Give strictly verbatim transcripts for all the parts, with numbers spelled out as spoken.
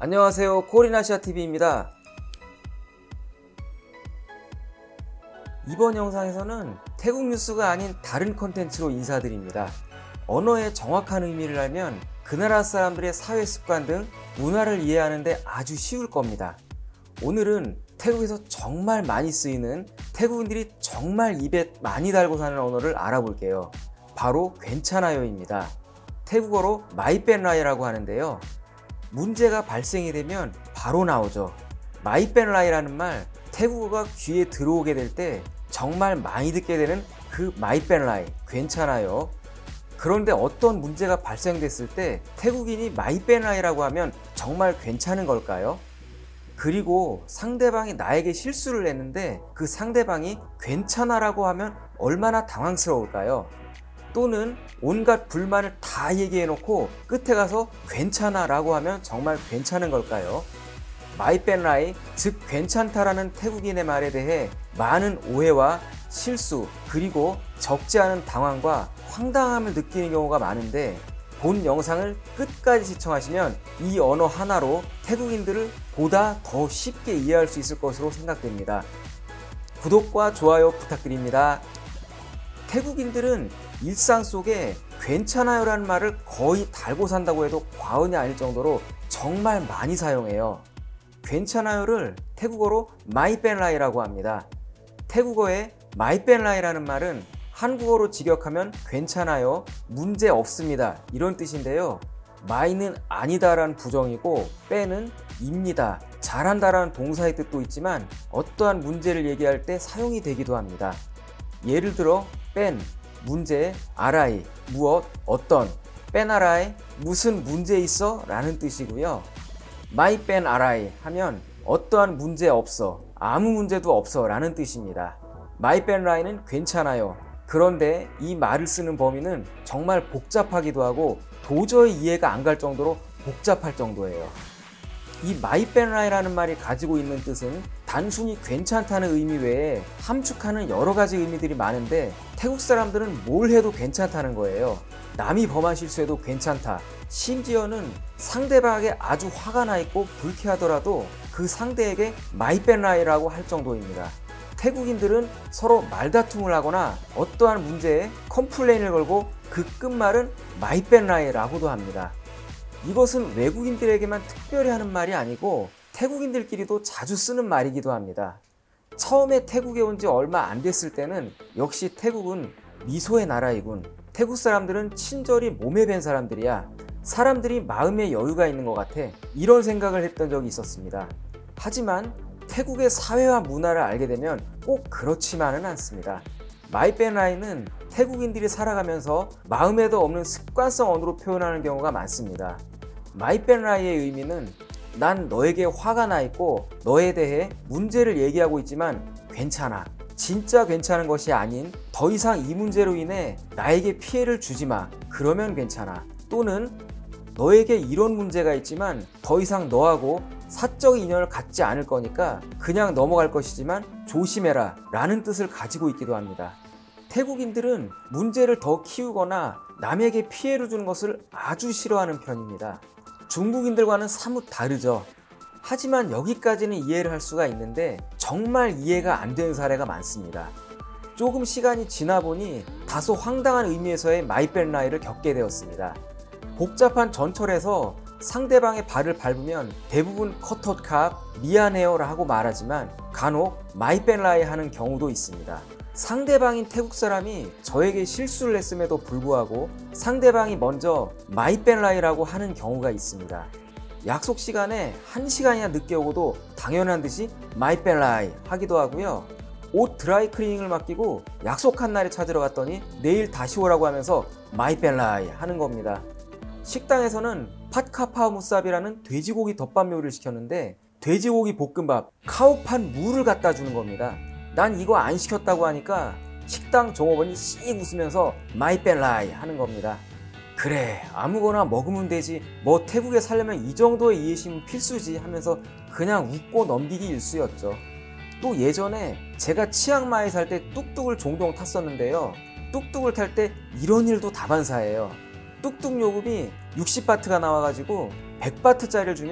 안녕하세요, 코리나시아티비입니다. 이번 영상에서는 태국 뉴스가 아닌 다른 컨텐츠로 인사드립니다. 언어의 정확한 의미를 알면 그 나라 사람들의 사회 습관 등 문화를 이해하는 데 아주 쉬울 겁니다. 오늘은 태국에서 정말 많이 쓰이는, 태국인들이 정말 입에 많이 달고 사는 언어를 알아볼게요. 바로 괜찮아요입니다. 태국어로 마이뺀라이라고 하는데요. 문제가 발생이 되면 바로 나오죠. 마이뺀라이라는 말, 태국어가 귀에 들어오게 될 때 정말 많이 듣게 되는 그 마이뺀라이, 괜찮아요. 그런데 어떤 문제가 발생됐을 때 태국인이 마이뺀라이라고 하면 정말 괜찮은 걸까요? 그리고 상대방이 나에게 실수를 했는데 그 상대방이 괜찮아라고 하면 얼마나 당황스러울까요? 또는 온갖 불만을 다 얘기해놓고 끝에 가서 괜찮아 라고 하면 정말 괜찮은 걸까요? 마이뺀라이, 즉 괜찮다라는 태국인의 말에 대해 많은 오해와 실수, 그리고 적지 않은 당황과 황당함을 느끼는 경우가 많은데, 본 영상을 끝까지 시청하시면 이 언어 하나로 태국인들을 보다 더 쉽게 이해할 수 있을 것으로 생각됩니다. 구독과 좋아요 부탁드립니다. 태국인들은 일상 속에 괜찮아요 라는 말을 거의 달고 산다고 해도 과언이 아닐 정도로 정말 많이 사용해요. 괜찮아요를 태국어로 마이뺀라이라고 합니다. 태국어의 마이뺀라이라는 말은 한국어로 직역하면 괜찮아요, 문제 없습니다 이런 뜻인데요. 마이는 아니다 라는 부정이고 뺀은 입니다, 잘한다 라는 동사의 뜻도 있지만 어떠한 문제를 얘기할 때 사용이 되기도 합니다. 예를 들어 뺀, 문제, 아라이, 무엇, 어떤, 뺀 아라이, 무슨 문제 있어? 라는 뜻이고요. 마이 뺀 아라이 하면 어떠한 문제 없어, 아무 문제도 없어 라는 뜻입니다. 마이 뺀 라이는 괜찮아요. 그런데 이 말을 쓰는 범위는 정말 복잡하기도 하고 도저히 이해가 안 갈 정도로 복잡할 정도예요. 이 마이 뺀 라이라는 말이 가지고 있는 뜻은 단순히 괜찮다는 의미 외에 함축하는 여러 가지 의미들이 많은데, 태국 사람들은 뭘 해도 괜찮다는 거예요. 남이 범한 실수해도 괜찮다. 심지어는 상대방에게 아주 화가 나 있고 불쾌하더라도 그 상대에게 마이 뺀 라이라고 할 정도입니다. 태국인들은 서로 말다툼을 하거나 어떠한 문제에 컴플레인을 걸고 그 끝말은 마이 뺀 라이라고도 합니다. 이것은 외국인들에게만 특별히 하는 말이 아니고 태국인들끼리도 자주 쓰는 말이기도 합니다. 처음에 태국에 온 지 얼마 안 됐을 때는 역시 태국은 미소의 나라이군, 태국 사람들은 친절이 몸에 밴 사람들이야, 사람들이 마음에 여유가 있는 것 같아, 이런 생각을 했던 적이 있었습니다. 하지만 태국의 사회와 문화를 알게 되면 꼭 그렇지만은 않습니다. 마이뺀라이는 태국인들이 살아가면서 마음에도 없는 습관성 언어로 표현하는 경우가 많습니다. 마이뺀라이의 의미는 난 너에게 화가 나 있고 너에 대해 문제를 얘기하고 있지만 괜찮아, 진짜 괜찮은 것이 아닌 더 이상 이 문제로 인해 나에게 피해를 주지 마, 그러면 괜찮아. 또는 너에게 이런 문제가 있지만 더 이상 너하고 사적 인연을 갖지 않을 거니까 그냥 넘어갈 것이지만 조심해라 라는 뜻을 가지고 있기도 합니다. 태국인들은 문제를 더 키우거나 남에게 피해를 주는 것을 아주 싫어하는 편입니다. 중국인들과는 사뭇 다르죠. 하지만 여기까지는 이해를 할 수가 있는데 정말 이해가 안 되는 사례가 많습니다. 조금 시간이 지나 보니 다소 황당한 의미에서의 마이뺀라이를 겪게 되었습니다. 복잡한 전철에서 상대방의 발을 밟으면 대부분 커터캅, 미안해요 라고 말하지만 간혹 마이뺀라이 하는 경우도 있습니다. 상대방인 태국 사람이 저에게 실수를 했음에도 불구하고 상대방이 먼저 마이뺀라이라고 하는 경우가 있습니다. 약속 시간에 한 시간이나 늦게 오고도 당연한 듯이 마이뺀라이 하기도 하고요. 옷 드라이 클리닝을 맡기고 약속한 날에 찾으러 갔더니 내일 다시 오라고 하면서 마이뺀라이 하는 겁니다. 식당에서는 팟카파무삽이라는 돼지고기 덮밥 요리를 시켰는데 돼지고기 볶음밥, 카오판 무를 갖다 주는 겁니다. 난 이거 안 시켰다고 하니까 식당 종업원이 씩 웃으면서 마이뺀라이 하는 겁니다. 그래, 아무거나 먹으면 되지, 뭐 태국에 살려면 이 정도의 이해심은 필수지 하면서 그냥 웃고 넘기기 일쑤였죠. 또 예전에 제가 치앙마이에 살 때 뚝뚝을 종종 탔었는데요. 뚝뚝을 탈 때 이런 일도 다반사예요. 뚝뚝 요금이 육십 바트가 나와가지고 백 바트짜리를 주면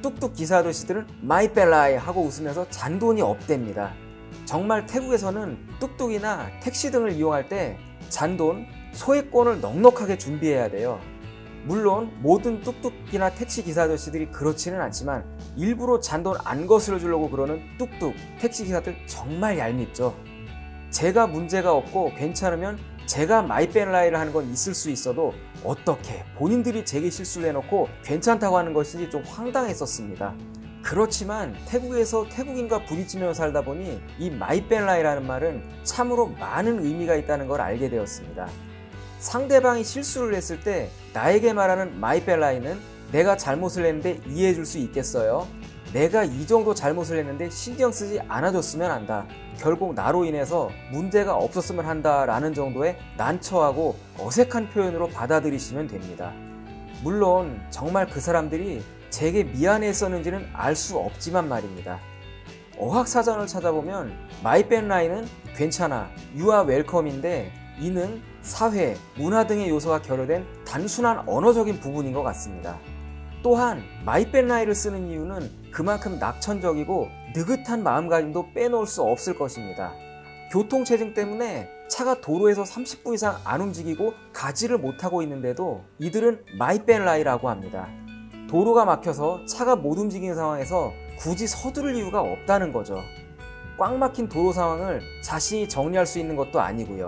뚝뚝 기사 아저씨들은 마이벨라이 하고 웃으면서 잔돈이 없답니다. 정말 태국에서는 뚝뚝이나 택시 등을 이용할 때 잔돈, 소액권을 넉넉하게 준비해야 돼요. 물론 모든 뚝뚝이나 택시 기사 아저씨들이 그렇지는 않지만 일부러 잔돈 안 거슬러 주려고 그러는 뚝뚝 택시 기사들 정말 얄밉죠. 제가 문제가 없고 괜찮으면 제가 마이벨라이를 하는 건 있을 수 있어도 어떻게 본인들이 제게 실수를 해놓고 괜찮다고 하는 것인지 좀 황당했었습니다. 그렇지만 태국에서 태국인과 부딪히며 살다 보니 이 마이벨라이라는 말은 참으로 많은 의미가 있다는 걸 알게 되었습니다. 상대방이 실수를 했을 때 나에게 말하는 마이벨라이는 내가 잘못을 했는데 이해해 줄 수 있겠어요? 내가 이 정도 잘못을 했는데 신경 쓰지 않아줬으면 한다. 결국 나로 인해서 문제가 없었으면 한다 라는 정도의 난처하고 어색한 표현으로 받아들이시면 됩니다. 물론 정말 그 사람들이 제게 미안했었는지는 알 수 없지만 말입니다. 어학사전을 찾아보면 마이벨라이는 괜찮아, you are welcome인데 이는 사회, 문화 등의 요소가 결여된 단순한 언어적인 부분인 것 같습니다. 또한 마이벨라이를 쓰는 이유는 그만큼 낙천적이고 느긋한 마음가짐도 빼놓을 수 없을 것입니다. 교통체증 때문에 차가 도로에서 삼십 분 이상 안 움직이고 가지를 못하고 있는데도 이들은 마이벨라이라고 합니다. 도로가 막혀서 차가 못 움직이는 상황에서 굳이 서두를 이유가 없다는 거죠. 꽉 막힌 도로 상황을 자신이 정리할 수 있는 것도 아니고요.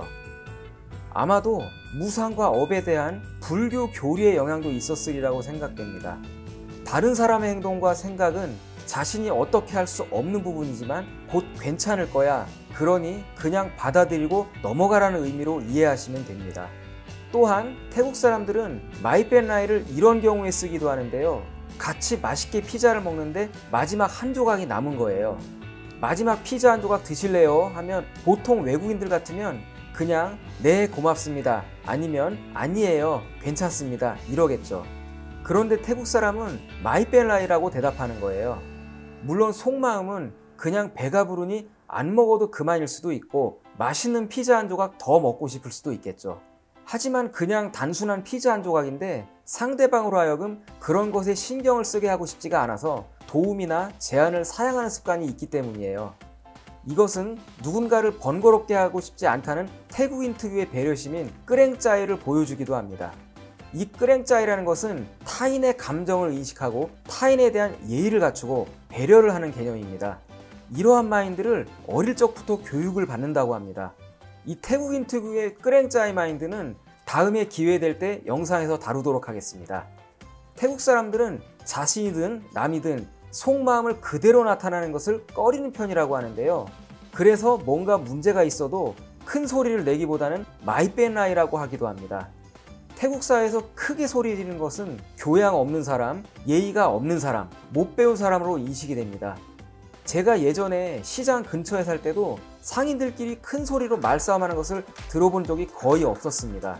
아마도 무상과 업에 대한 불교 교리의 영향도 있었으리라고 생각됩니다. 다른 사람의 행동과 생각은 자신이 어떻게 할 수 없는 부분이지만 곧 괜찮을 거야, 그러니 그냥 받아들이고 넘어가라는 의미로 이해하시면 됩니다. 또한 태국 사람들은 마이벨라이를 이런 경우에 쓰기도 하는데요. 같이 맛있게 피자를 먹는데 마지막 한 조각이 남은 거예요. 마지막 피자 한 조각 드실래요? 하면 보통 외국인들 같으면 그냥 네 고맙습니다, 아니면 아니에요 괜찮습니다 이러겠죠. 그런데 태국 사람은 마이벨라이라고 대답하는 거예요. 물론 속마음은 그냥 배가 부르니 안 먹어도 그만일 수도 있고 맛있는 피자 한 조각 더 먹고 싶을 수도 있겠죠. 하지만 그냥 단순한 피자 한 조각인데 상대방으로 하여금 그런 것에 신경을 쓰게 하고 싶지가 않아서 도움이나 제안을 사양하는 습관이 있기 때문이에요. 이것은 누군가를 번거롭게 하고 싶지 않다는 태국인 특유의 배려심인 끄랭짜이를 보여주기도 합니다. 이 끄랭짜이라는 것은 타인의 감정을 인식하고 타인에 대한 예의를 갖추고 배려를 하는 개념입니다. 이러한 마인드를 어릴 적부터 교육을 받는다고 합니다. 이 태국인 특유의 끄랭짜이 마인드는 다음에 기회 될 때 영상에서 다루도록 하겠습니다. 태국 사람들은 자신이든 남이든 속마음을 그대로 나타나는 것을 꺼리는 편이라고 하는데요. 그래서 뭔가 문제가 있어도 큰 소리를 내기보다는 마이벨라이라고 하기도 합니다. 태국 사회에서 크게 소리 지르는 것은 교양 없는 사람, 예의가 없는 사람, 못 배운 사람으로 인식이 됩니다. 제가 예전에 시장 근처에 살 때도 상인들끼리 큰 소리로 말싸움하는 것을 들어본 적이 거의 없었습니다.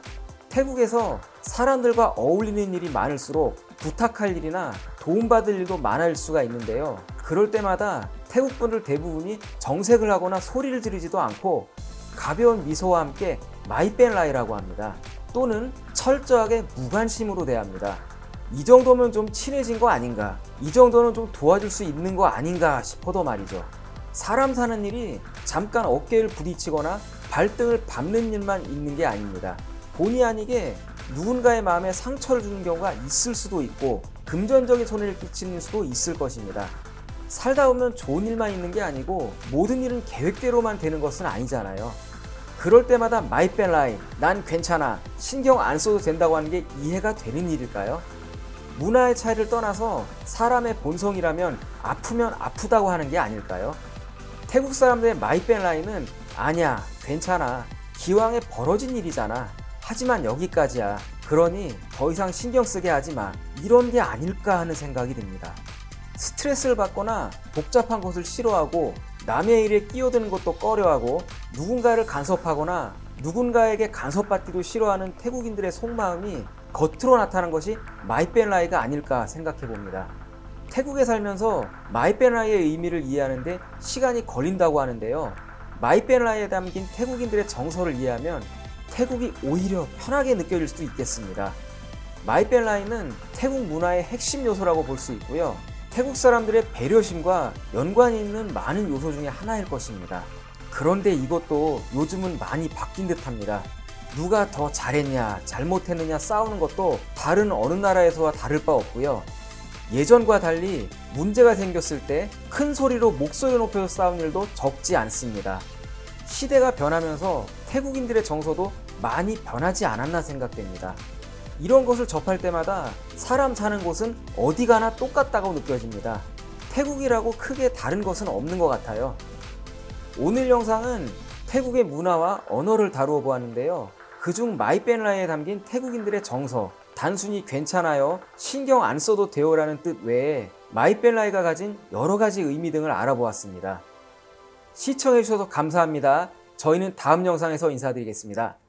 태국에서 사람들과 어울리는 일이 많을수록 부탁할 일이나 도움받을 일도 많을 수가 있는데요. 그럴 때마다 태국 분들 대부분이 정색을 하거나 소리를 지르지도 않고 가벼운 미소와 함께 마이벨라이라고 합니다. 또는 철저하게 무관심으로 대합니다. 이 정도면 좀 친해진 거 아닌가, 이 정도는 좀 도와줄 수 있는 거 아닌가 싶어도 말이죠. 사람 사는 일이 잠깐 어깨를 부딪히거나 발등을 밟는 일만 있는 게 아닙니다. 본의 아니게 누군가의 마음에 상처를 주는 경우가 있을 수도 있고 금전적인 손해를 끼치는 수도 있을 것입니다. 살다 보면 좋은 일만 있는 게 아니고 모든 일은 계획대로만 되는 것은 아니잖아요. 그럴 때마다 마이벨라이, 난 괜찮아, 신경 안 써도 된다고 하는 게 이해가 되는 일일까요? 문화의 차이를 떠나서 사람의 본성이라면 아프면 아프다고 하는 게 아닐까요? 태국 사람들의 마이벨라이는 아니야, 괜찮아, 기왕에 벌어진 일이잖아, 하지만 여기까지야, 그러니 더 이상 신경 쓰게 하지 마, 이런 게 아닐까 하는 생각이 듭니다. 스트레스를 받거나 복잡한 것을 싫어하고 남의 일에 끼어드는 것도 꺼려하고 누군가를 간섭하거나 누군가에게 간섭받기도 싫어하는 태국인들의 속마음이 겉으로 나타난 것이 마이벨라이가 아닐까 생각해 봅니다. 태국에 살면서 마이벨라이의 의미를 이해하는데 시간이 걸린다고 하는데요. 마이벨라이에 담긴 태국인들의 정서를 이해하면 태국이 오히려 편하게 느껴질 수도 있겠습니다. 마이벨라이는 태국 문화의 핵심 요소라고 볼 수 있고요. 태국 사람들의 배려심과 연관이 있는 많은 요소 중에 하나일 것입니다. 그런데 이것도 요즘은 많이 바뀐 듯합니다. 누가 더 잘했냐 잘못했느냐 싸우는 것도 다른 어느 나라에서와 다를 바 없고요. 예전과 달리 문제가 생겼을 때 큰 소리로 목소리 높여서 싸우는 일도 적지 않습니다. 시대가 변하면서 태국인들의 정서도 많이 변하지 않았나 생각됩니다. 이런 것을 접할 때마다 사람 사는 곳은 어디 가나 똑같다고 느껴집니다. 태국이라고 크게 다른 것은 없는 것 같아요. 오늘 영상은 태국의 문화와 언어를 다루어 보았는데요. 그중 마이pen라이에 담긴 태국인들의 정서, 단순히 괜찮아요, 신경 안 써도 돼요 라는 뜻 외에 마이pen라이가 가진 여러가지 의미 등을 알아보았습니다. 시청해주셔서 감사합니다. 저희는 다음 영상에서 인사드리겠습니다.